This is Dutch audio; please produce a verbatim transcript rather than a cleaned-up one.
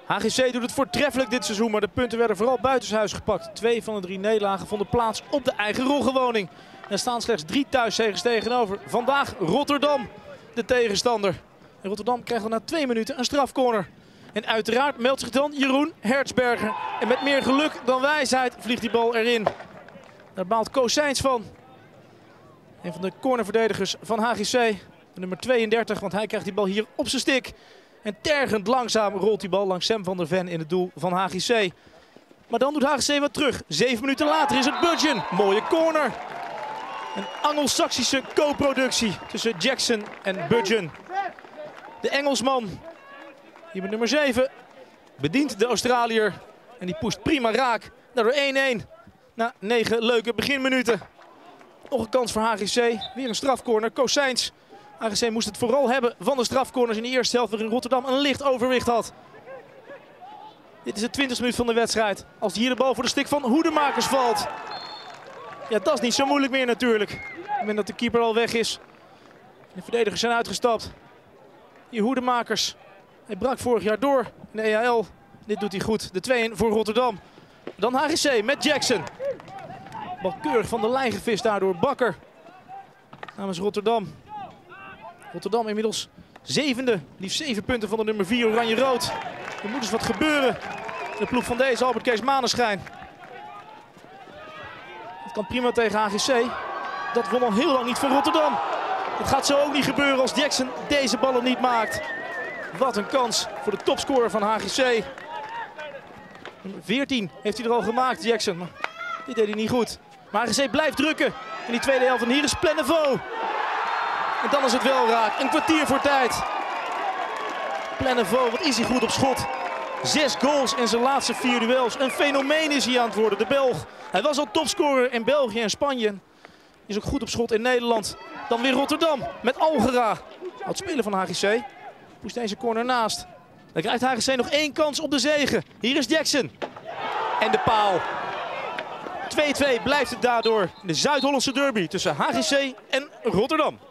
H G C doet het voortreffelijk dit seizoen, maar de punten werden vooral buitenshuis gepakt. Twee van de drie nederlagen vonden plaats op de eigen roggewoning. Er staan slechts drie thuiszegens tegenover. Vandaag Rotterdam, de tegenstander. En Rotterdam krijgt dan na twee minuten een strafcorner. En uiteraard meldt zich dan Jeroen Hertzberger. En met meer geluk dan wijsheid vliegt die bal erin. Daar baalt Koos Seijns van. Een van de cornerverdedigers van H G C. De nummer tweeëndertig, want hij krijgt die bal hier op zijn stick. En tergend langzaam rolt die bal langs Sam van der Ven in het doel van H G C. Maar dan doet H G C wat terug. Zeven minuten later is het Budgen. Mooie corner. Een Angelsaksische co-productie tussen Jackson en Budgen. De Engelsman, hier met nummer zeven, bedient de Australiër. En die pusht prima raak. Daardoor één-één na negen leuke beginminuten. Nog een kans voor H G C. Weer een strafcorner. Koos Seijns. H G C moest het vooral hebben van de strafcorners in de eerste helft, waarin Rotterdam een licht overwicht had. Dit is de twintigste minuut van de wedstrijd. Als hier de bal voor de stick van Hoedemakers valt. Ja, dat is niet zo moeilijk meer natuurlijk. Op het moment dat de keeper al weg is. De verdedigers zijn uitgestapt. Hier Hoedemakers. Hij brak vorig jaar door in de E H L. Dit doet hij goed. De twee-een voor Rotterdam. Dan H G C met Jackson. Bal keurig van de lijn gevist daardoor Bakker. Namens Rotterdam. Rotterdam inmiddels zevende. Liefst zeven punten van de nummer vier Oranje-Rood. Er moet dus wat gebeuren. De ploeg van deze Albert Kees Maneschijn. Het kan prima tegen H G C. Dat won al heel lang niet van Rotterdam. Het gaat zo ook niet gebeuren als Jackson deze ballen niet maakt. Wat een kans voor de topscorer van H G C. Nummer veertien heeft hij er al gemaakt, Jackson. Maar dit deed hij niet goed. Maar H G C blijft drukken in die tweede helft. En hier is Plennevo. En dan is het wel raak. Een kwartier voor tijd. Plennevo, wat is hij goed op schot. Zes goals in zijn laatste vier duels. Een fenomeen is hij aan het worden, de Belg. Hij was al topscorer in België en Spanje. Is ook goed op schot in Nederland. Dan weer Rotterdam met Algera. Oud-speler van H G C. Poest deze corner naast. Dan krijgt H G C nog één kans op de zege. Hier is Jackson. En de paal. twee-twee blijft het daardoor in de Zuid-Hollandse derby tussen H G C en Rotterdam.